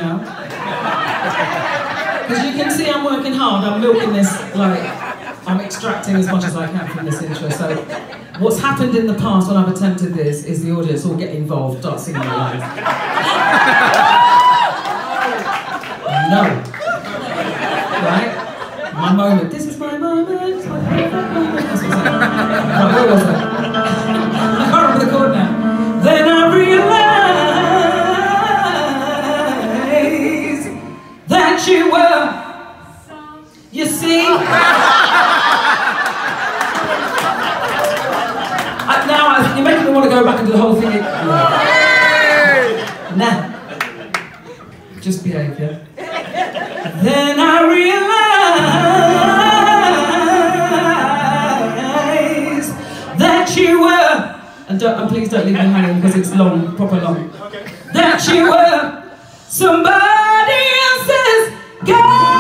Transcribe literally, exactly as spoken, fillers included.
now. Because you can see I'm working hard, I'm milking this, like, I'm extracting as much as I can from this intro. So, what's happened in the past when I've attempted this is the audience all get involved, start singing along. No. Right? My moment. This is my moment. It's my favorite moment. That's what's happening. Right, where was I? I can't remember the chord now. Then I realized that you were. You see. I, now I, you're making me want to go back and do the whole thing. Nah. Just behave, yeah? Then I realized that you were, and, don't, and please don't leave me hanging because it's long, proper long, that you were somebody else's girl.